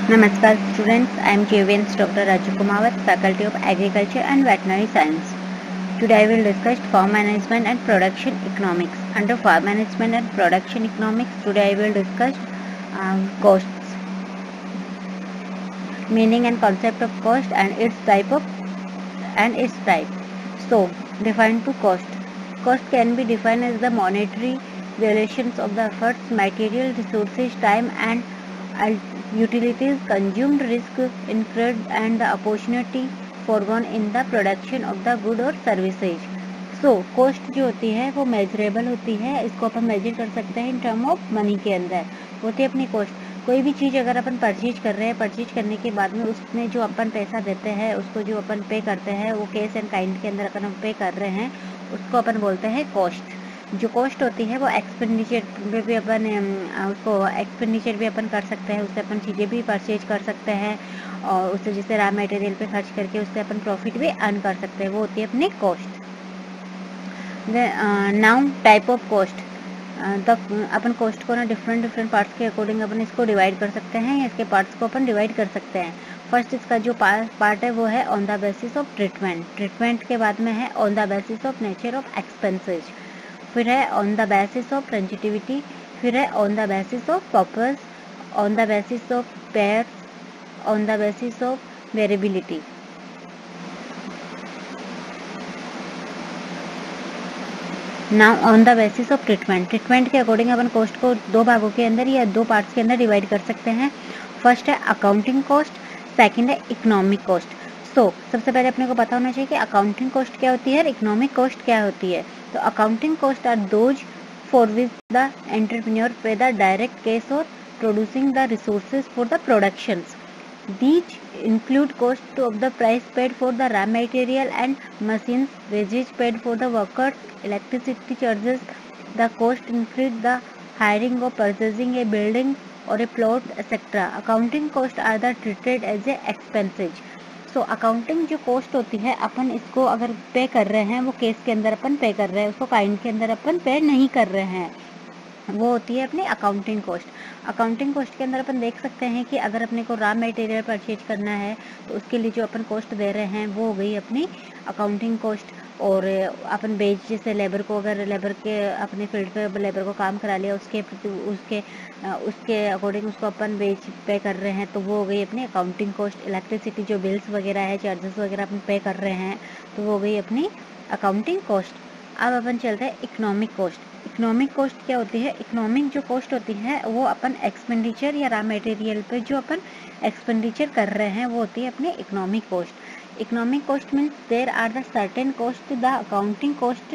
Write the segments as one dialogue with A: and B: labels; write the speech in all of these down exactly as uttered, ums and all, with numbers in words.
A: Namaskar students, I am J V N Doctor Raju Kumawat, Faculty of Agriculture and Veterinary Science. Today I will discuss farm management and production economics. Under farm management and production economics, today I will discuss um, costs, meaning and concept of cost and its type of and its type. So, define to cost. Cost can be defined as the monetary valuations of the efforts, material, resources, time and utilities consumed, risk incurred and the opportunity foregone in the production of the good or services. So coस्ट जो होती है वो measurable होती है, इसको अपन major कर सकते हैं इन टर्म ऑफ मनी के अंदर होती है अपनी कॉस्ट। कोई भी चीज़ अगर अपन परचेज कर रहे हैं, परचेज करने के बाद में उसमें जो अपन पैसा देते हैं, उसको जो अपन पे करते हैं, वो केस एंड काइंड के अंदर अपन हम पे कर रहे हैं, उसको अपन बोलते हैं कॉस्ट। जो कॉस्ट होती है वो एक्सपेंडिचर पे भी अपन उसको एक्सपेंडिचर भी अपन कर सकते हैं, उससे अपन चीज़ें भी परचेज कर सकते हैं और उससे जैसे रॉ मटेरियल पे खर्च करके उससे अपन प्रॉफिट भी अर्न कर सकते हैं, वो होती है अपनी cost. Now type of cost, तो अपन कॉस्ट को ना डिफरेंट डिफरेंट पार्ट्स के अकॉर्डिंग अपन इसको डिवाइड कर सकते हैं या इसके पार्ट्स को अपन डिवाइड कर सकते हैं। फर्स्ट इसका जो पार्ट है वो है on the basis of treatment. Treatment के बाद में है on the basis of nature of expenses, फिर है on the basis of longevity, फिर है on the basis of purpose, on the basis of payers, on the basis of variability. Now on the basis of treatment, treatment के according अपन cost को दो भागों के अंदर या दो पार्ट्स के अंदर डिवाइड कर सकते हैं। फर्स्ट है अकाउंटिंग कॉस्ट, सेकंड है इकोनॉमिक कॉस्ट। सो so, सबसे पहले अपने को पता होना चाहिए कि अकाउंटिंग कॉस्ट क्या होती है और इकोनॉमिक कॉस्ट क्या होती है। तो accounting cost are those for which the entrepreneur pay the direct cash और producing the resources for the productions. These include cost of the price paid for the raw material and machines, wages paid for the workers, electricity charges, the cost include the hiring or purchasing a building or a plot, et cetera. Accounting costs are the treated as a expenses. So accounting जो cost होती है अपन इसको अगर पे कर रहे हैं वो केस के अंदर अपन पे कर रहे हैं, उसको काइंड के अंदर अपन पे नहीं कर रहे हैं, वो होती है अपनी अकाउंटिंग कॉस्ट। अकाउंटिंग कॉस्ट के अंदर अपन देख सकते हैं कि अगर अपने को रॉ मटेरियल परचेज करना है तो उसके लिए जो अपन कॉस्ट दे रहे हैं वो हो गई अपनी अकाउंटिंग कॉस्ट। और अपन बेच जैसे लेबर को अगर लेबर के अपने फील्ड पे लेबर को काम करा लिया उसके उसके उसके अकॉर्डिंग उसको अपन बेच पे कर रहे हैं तो वो हो गई अपनी अकाउंटिंग कॉस्ट। इलेक्ट्रिसिटी जो बिल्स वगैरह है, चार्जेस वगैरह अपन पे कर रहे हैं तो वो हो गई अपनी अकाउंटिंग कॉस्ट। अब अपन चलते हैं इकोनॉमिक कॉस्ट। इकोनॉमिक कॉस्ट क्या होती है? इकोनॉमिक जो कॉस्ट होती है वो अपन एक्सपेंडिचर या रॉ मटेरियल पे जो अपन एक्सपेंडिचर कर रहे हैं वो होती है अपनी economic cost. Economic cost means there are the certain cost the accounting cost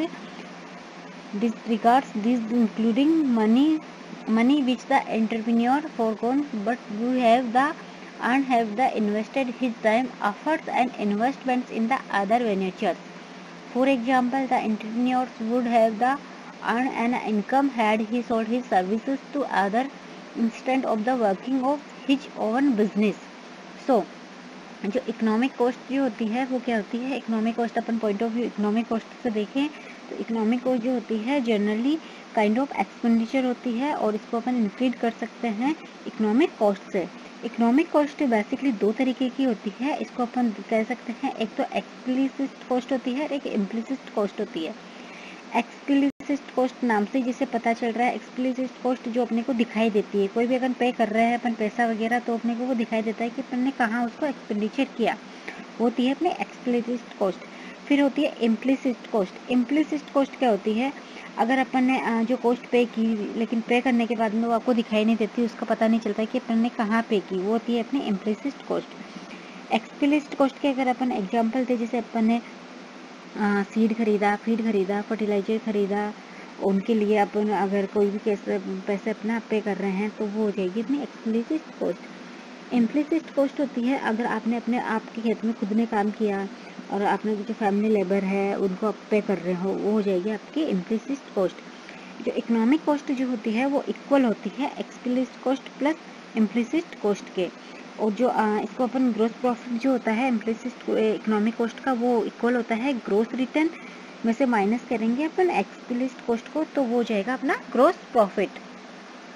A: disregards these including money money which the entrepreneur foregone but who have the and have the invested his time, efforts and investments in the other ventures. For example, the entrepreneur would have the earn an income had he sold his services to other instead of the working of his own business. So, जो economic cost जो होती है वो क्या होती है? Economic cost अपन point of view economic cost से देखें तो इकोनॉमिक कॉस्ट जो होती है जनरली काइंड ऑफ एक्सपेंडिचर होती है और इसको अपन इंक्लूड कर सकते हैं इकोनॉमिक कॉस्ट से। इकोनॉमिक कॉस्ट बेसिकली दो तरीके की होती है, इसको अपन कह सकते हैं एक तो एक्सप्लिसिट कॉस्ट होती है और एक इम्प्लिसिट कॉस्ट होती है। एक्सप्लिसिट कॉस्ट नाम से जिसे पता चल रहा है, एक्सप्लिसिट कॉस्ट जो अपने को दिखाई देती है, कोई भी अगर पे कर रहे हैं अपन पैसा वगैरह तो अपने को वो दिखाई देता है कि अपन ने कहाँ उसको एक्सपेंडिचर किया, वो होती है अपनी एक्सप्लिसिट कॉस्ट। फिर होती है इम्प्लिसिट कॉस्ट। इम्प्लिसिट कॉस्ट क्या होती है? अगर अपन ने जो कॉस्ट पे की लेकिन पे करने के बाद में वो आपको दिखाई नहीं देती, उसका पता नहीं चलता कि अपन ने कहाँ पे की, वो होती है अपनी इम्प्लिसिट कॉस्ट। एक्सप्लिसिट कॉस्ट के अगर अपन एग्जाम्पल थे, जैसे अपन ने सीड खरीदा, फीड खरीदा, फर्टिलाइजर खरीदा, उनके लिए अपन अगर कोई भी कैसे पैसे अपना पे कर रहे हैं तो वो हो जाएगी अपनी एक्सप्लिसिट कॉस्ट। इम्प्लिसिट कॉस्ट होती है अगर आपने अपने आपके खेत में खुद ने काम किया और आपने जो फैमिली लेबर है उनको आप पे कर रहे हो, वो हो जाएगी आपकी इम्प्लिसिट कॉस्ट। जो इकोनॉमिक कॉस्ट जो होती है वो इक्वल होती है explicit cost plus implicit cost के। और जो आ, इसको अपन ग्रोस प्रॉफिट जो होता है इम्प्लिसिट इकोनॉमिक कॉस्ट का वो इक्वल होता है ग्रोस रिटर्न में से माइनस करेंगे अपन एक्सप्लिसिट कॉस्ट को तो वो हो जाएगा अपना gross profit.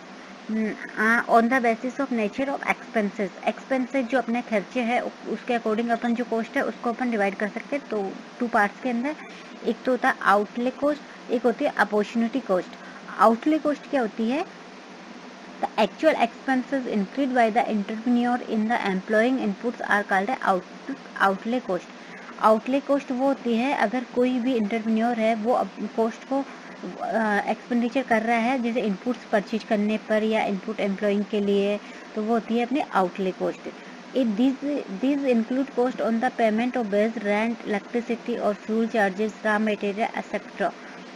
A: On the basis of nature of expenses, expenses जो अपने खर्चे हैं उसके अकॉर्डिंग अपन जो कॉस्ट है उसको अपन डिवाइड कर सकते हैं। तो टू पार्ट्स के अंदर, एक तो होता है आउटले कॉस्ट, एक होती है अपॉर्चुनिटी कॉस्ट। आउटले कॉस्ट क्या होती है? The actual expenses incurred by the entrepreneur in the employing inputs are called out outlay cost. Outlay cost वो होती है अगर कोई भी एंटरप्रेन्योर है वो कॉस्ट को एक्सपेंडिचर कर रहा है, जैसे इनपुट्स परचेज करने पर या इनपुट एम्प्लॉइंग के लिए, तो वो होती है अपनी outlay cost. It this this include cost on the payment of wages, rent, electricity और fuel charges, raw material etcetera.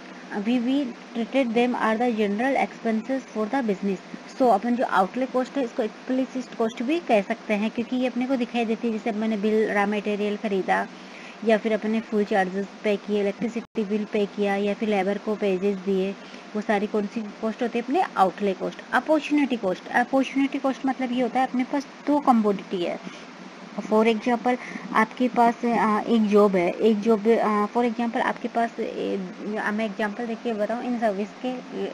A: We we treated them are the general expenses for the business. So अपन जो outlay cost है इसको explicit cost भी कह सकते हैं, क्योंकि ये अपने को दिखाई देती है, जैसे अपने बिल, रॉ मटेरियल खरीदा, या फिर अपने फुल चार्जेस पे किए, इलेक्ट्रिसिटी बिल पे किया, या फिर लेबर को पेजेस दिए, वो सारी कौन सी कॉस्ट होती है? अपने outlay cost. Opportunity cost, opportunity cost मतलब ये होता है अपने पास दो कमोडिटी है। फॉर एग्जांपल आपके पास एक जॉब है, एक जॉब फॉर एग्जांपल आपके पास, मैं एग्जांपल देके बताऊँ इन सर्विस के,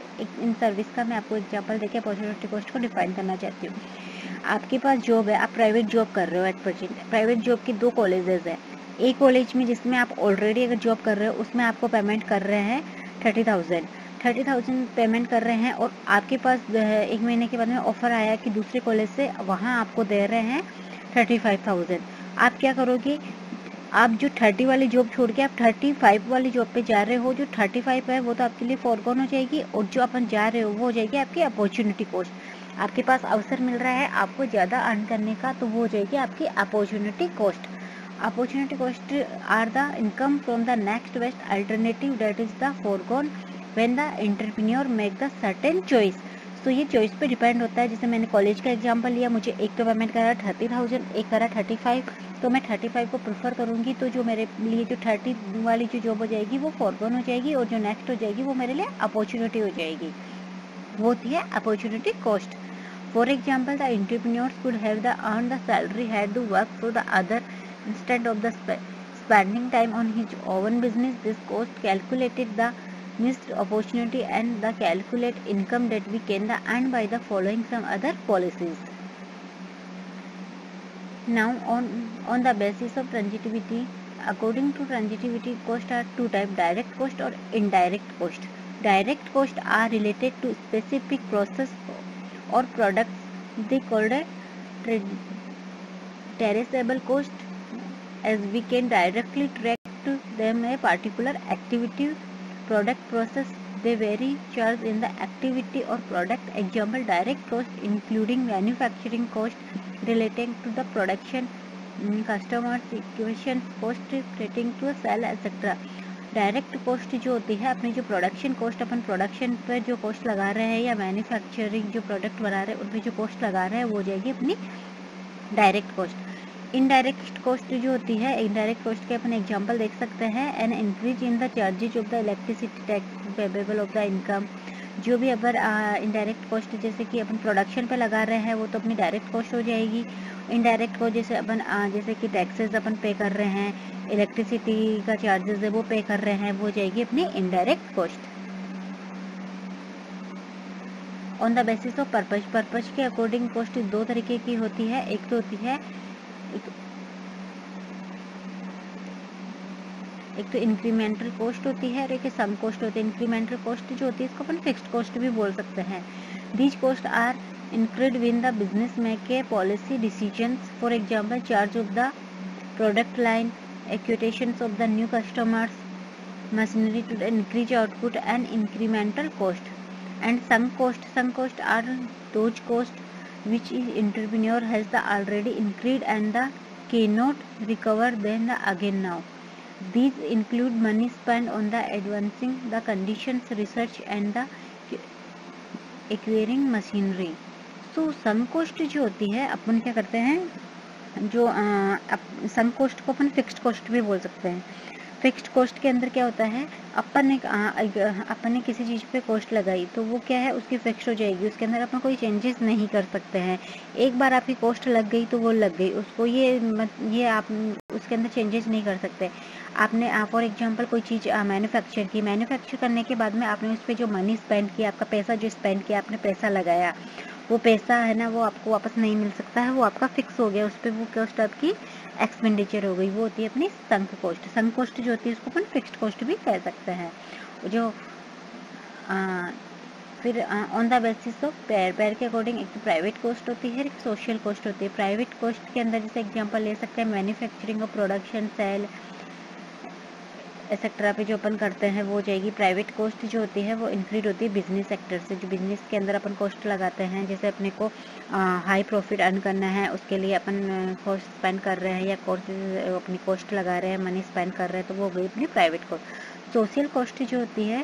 A: इन सर्विस का मैं आपको एग्जांपल देके अपॉर्चुनिटी कॉस्ट को डिफाइन करना चाहती हूँ। आपके पास जॉब है, आप प्राइवेट जॉब कर रहे हो एट प्रेजेंट। प्राइवेट जॉब की दो कॉलेजेस है। एक कॉलेज में जिसमें आप ऑलरेडी अगर जॉब कर रहे हो उसमें आपको पेमेंट कर रहे हैं thirty thousand thirty thousand payment कर रहे हैं, और आपके पास एक महीने के बाद में ऑफर आया कि दूसरे कॉलेज से वहाँ आपको दे रहे हैं थर्टी फाइव थाउजेंड। आप क्या करोगे? आप जो थर्टी वाली जॉब छोड़ के आप थर्टी फाइव वाली जॉब पे जा रहे हो। जो थर्टी फाइव है वो तो आपके लिए फॉरगॉन हो जाएगी, और जो अपन जा रहे हो वो हो जाएगी आपकी अपॉर्चुनिटी कॉस्ट। आपके पास अवसर मिल रहा है आपको ज़्यादा अर्न करने का, तो वो हो जाएगी आपकी opportunity cost. Opportunity cost are the income from the next best alternative that is the foregone when the entrepreneur make the certain choice। तो ये चॉइस पे डिपेंड होता है। जैसे मैंने कॉलेज का एग्जांपल लिया, मुझे एक तो पेमेंट करा थर्टी थाउजेंड, एक करा थर्टी फाइव, तो मैं थर्टी फाइव को प्रेफर करूँगी। तो जो मेरे लिए जो थर्टी वाली जो जॉब हो जाएगी वो फॉरगॉन हो जाएगी, और जो नेक्स्ट हो जाएगी वो मेरे लिए अपॉर्चुनिटी हो जाएगी, वो होती है opportunity cost. For example the entrepreneurs could have the earn the salary had to work for the other instead of the sp spending time on his own business. This cost calculated the missed opportunity and the calculate income that we can earn by the following some other policies. Now on on the basis of transitivity, according to transitivity, cost are two type: direct cost or indirect cost. Direct cost are related to specific process or products. They called a traceable cost, as we can directly track to them a particular activity, product, process. They vary charge in the activity or product. Example: direct cost including manufacturing cost relating to the production, customers acquisition cost relating to sell, etc. Direct cost जो होती है अपनी जो production cost, अपन production पर जो cost लगा रहे हैं या मैन्युफैक्चरिंग जो प्रोडक्ट बना रहे हैं उन पर जो कॉस्ट लगा रहे हैं वो हो जाएगी अपनी डायरेक्ट कॉस्ट। इनडायरेक्ट कॉस्ट जो होती है, इनडायरेक्ट कॉस्ट के अपन एग्जांपल देख सकते हैं: an increase in the charges of the electricity tax payable of the income. जो भी अगर इनडायरेक्ट कॉस्ट जैसे कि अपन प्रोडक्शन पे लगा रहे हैं वो तो अपनी डायरेक्ट कॉस्ट हो जाएगी। इनडायरेक्ट कॉस्ट जैसे अपन आ, जैसे कि टैक्सेस अपन पे कर रहे हैं, इलेक्ट्रिसिटी का चार्जेस है वो पे कर रहे हैं, वो हो जाएगी अपनी indirect cost. On the basis of purpose, purpose के अकॉर्डिंग कॉस्ट दो तरीके की होती है। एक तो होती है एक, एक तो इंक्रीमेंटल कॉस्ट होती है और एक सम कॉस्ट होती है। इंक्रीमेंटल कॉस्ट जो होती है इसको अपन फिक्स्ड कॉस्ट भी बोल सकते हैं। These cost are incurred when the business make a policy decisions, for example charge of the product line, acquisitions of the new customers, machinery to increase output, and incremental cost. And sunk cost, sunk cost are those cost which is entrepreneur has the already incurred and the cannot recover them the again now. These include money spent on the advancing the conditions research and the acquiring machinery. तो सम coast जो होती है अपन क्या करते हैं, जो सम coast को अपन fixed coast भी बोल सकते हैं। फिक्स्ड कोस्ट के अंदर क्या होता है, अपन ने अपन ने किसी चीज़ पे कॉस्ट लगाई तो वो क्या है उसकी फिक्स्ड हो जाएगी, उसके अंदर अपन कोई चेंजेस नहीं कर सकते हैं। एक बार आपकी कॉस्ट लग गई तो वो लग गई, उसको ये ये आप उसके अंदर चेंजेस नहीं कर सकते। आपने फॉर एग्जांपल कोई चीज़ मैन्युफैक्चर की, मैन्युफैक्चर करने के बाद में आपने उस पर जो मनी स्पेंड किया, आपका पैसा जो स्पेंड किया, आपने पैसा लगाया, वो पैसा है ना वो आपको वापस नहीं मिल सकता है, वो आपका फिक्स हो गया, उस पर वो कॉस्ट आपकी एक्सपेंडिचर हो गई, वो होती है अपनी संक कॉस्ट। संक कॉस्ट जो होती है उसको अपन फिक्स्ड कॉस्ट भी कह सकते हैं। जो आ, फिर on the basis of payer, payer के अकॉर्डिंग एक तो प्राइवेट कॉस्ट होती है, एक सोशल कॉस्ट होती है। प्राइवेट कॉस्ट के अंदर जैसे एग्जांपल ले सकते हैं मैन्युफैक्चरिंग और प्रोडक्शन, सेल एक्सेट्रा पे जो अपन करते हैं वो जाएगी। प्राइवेट कॉस्ट जो होती है वो इंक्रीज होती है बिजनेस सेक्टर से, जो बिजनेस के अंदर अपन कॉस्ट लगाते हैं, जैसे अपने को हाई प्रॉफिट अर्न करना है उसके लिए अपन कॉस्ट स्पेंड कर रहे हैं या कॉस्ट अपनी कॉस्ट लगा रहे हैं, मनी स्पेंड कर रहे हैं, तो वो हो गई अपनी प्राइवेट कॉस्ट। सोशल कॉस्ट जो होती है,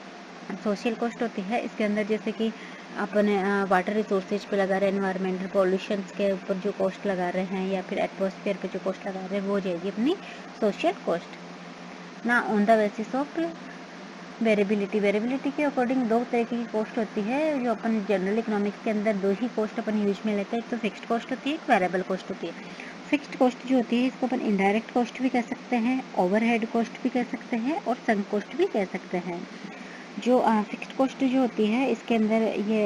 A: सोशल कॉस्ट होती है इसके अंदर जैसे कि अपने वाटर रिसोर्सेज पे लगा रहे हैं, एनवायरमेंटल पॉल्यूशन के ऊपर जो कॉस्ट लगा रहे हैं, या फिर एटमॉस्फेयर पे जो कॉस्ट लगा रहे हैं, वो हो जाएगी अपनी सोशल कॉस्ट ना। On the basis of variability, variability के अकॉर्डिंग दो तरीके की कॉस्ट होती है जो अपन जनरल इकोनॉमिक्स के अंदर दो ही कॉस्ट अपन यूज में लेते हैं, एक तो फिक्स्ड कॉस्ट होती है, एक वेरिएबल कॉस्ट होती है। फिक्स्ड कॉस्ट जो होती है इसको अपन इनडायरेक्ट कॉस्ट भी कह सकते हैं, ओवरहेड कॉस्ट भी कह सकते हैं और संक कॉस्ट भी कह सकते हैं। जो फिक्स्ड कॉस्ट जो होती है इसके अंदर ये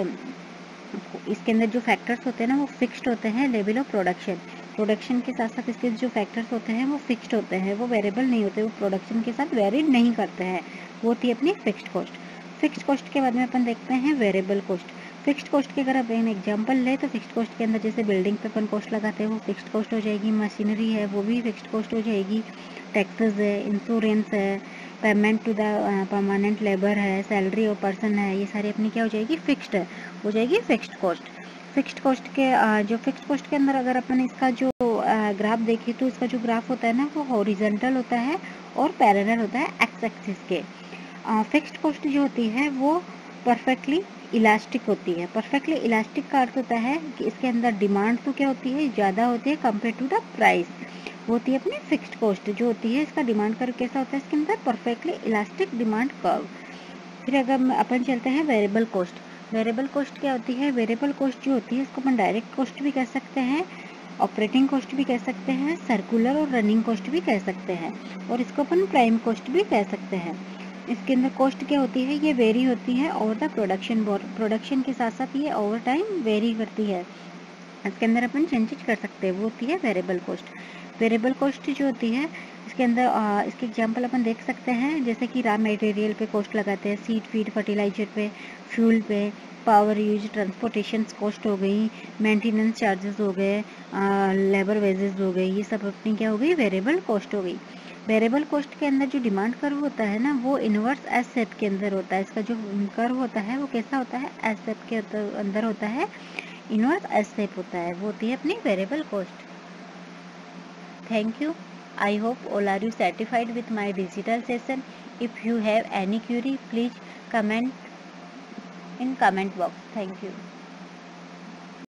A: इसके अंदर जो फैक्टर्स होते हैं ना वो फिक्स्ड होते हैं। लेवल ऑफ प्रोडक्शन, प्रोडक्शन के साथ साथ इसके जो फैक्टर्स होते हैं वो फिक्स्ड होते हैं, वो वेरिएबल नहीं होते, वो प्रोडक्शन के साथ वेरी नहीं करते हैं, वो होती है अपनी फिक्स्ड कॉस्ट। फिक्स्ड कॉस्ट के बाद में अपन देखते हैं वेरिएबल कॉस्ट। फिक्स्ड कॉस्ट के अगर अपन एग्जांपल ले तो फिक्स्ड कॉस्ट के अंदर जैसे बिल्डिंग पे अपन कॉस्ट लगाते हैं वो फिक्स्ड कॉस्ट हो जाएगी, मशीनरी है वो भी फिक्स्ड कॉस्ट हो जाएगी, टैक्सेस है, इंश्योरेंस है, payment to the permanent labour है, सैलरी और पर्सन है, ये सारी अपनी क्या हो जाएगी फिक्स्ड है, हो जाएगी फिक्स्ड कॉस्ट। फिक्स्ड कॉस्ट के जो फिक्स्ड कॉस्ट के अंदर अगर अपन इसका जो ग्राफ देखें तो इसका जो ग्राफ होता है ना वो हॉरिजॉन्टल होता है और पैरेलल होता है एक्स एक्सिस के। फिक्स्ड कॉस्ट जो होती है वो परफेक्टली इलास्टिक होती है। परफेक्टली इलास्टिक का अर्थ होता है कि इसके अंदर डिमांड तो क्या होती है ज़्यादा होती है कंपेयर टू द प्राइस, वो होती है अपनी फिक्स्ड कॉस्ट जो होती है। इसका डिमांड कर्व कैसा होता है इसके अंदर परफेक्टली इलास्टिक डिमांड कर्व। फिर अगर अपन चलते हैं वेरिएबल कॉस्ट, वेरिएबल कॉस्ट क्या होती है, वेरिएबल कॉस्ट जो होती है इसको अपन डायरेक्ट कॉस्ट भी कह सकते हैं, ऑपरेटिंग कॉस्ट भी कह सकते हैं, सर्कुलर और रनिंग कॉस्ट भी कह सकते हैं, और इसको अपन प्राइम कॉस्ट भी कह सकते हैं। इसके अंदर कॉस्ट क्या होती है, ये वेरी होती है ओवर द प्रोडक्शन, प्रोडक्शन के साथ साथ ये ओवर टाइम वेरी करती है, इसके अंदर अपन चेंजेस कर सकते हैं, वो होती है वेरिएबल कॉस्ट। वेरिएबल कॉस्ट जो होती है इसके अंदर आ, इसके एग्जांपल अपन देख सकते हैं जैसे कि रॉ मटेरियल पे कॉस्ट लगाते हैं, सीड फीड फर्टिलाइजर पे, फ्यूल पे, पावर यूज, ट्रांसपोर्टेशन कॉस्ट हो गई, मेंटेनेंस चार्जेस हो गए, लेबर वेजेस हो गई, ये सब अपनी क्या हो गई वेरिएबल कॉस्ट हो गई। वेरिएबल कॉस्ट के अंदर जो डिमांड कर्व होता है ना वो इनवर्स एस शेप के अंदर होता है। इसका जो कर्व होता है वो कैसा होता है, एस शेप के अंदर होता है, इनवर्स एस शेप होता है, वो होती है अपनी variable cost. Thank you. I hope all are you satisfied with my digital session. If you have any query, please comment in comment box. Thank you.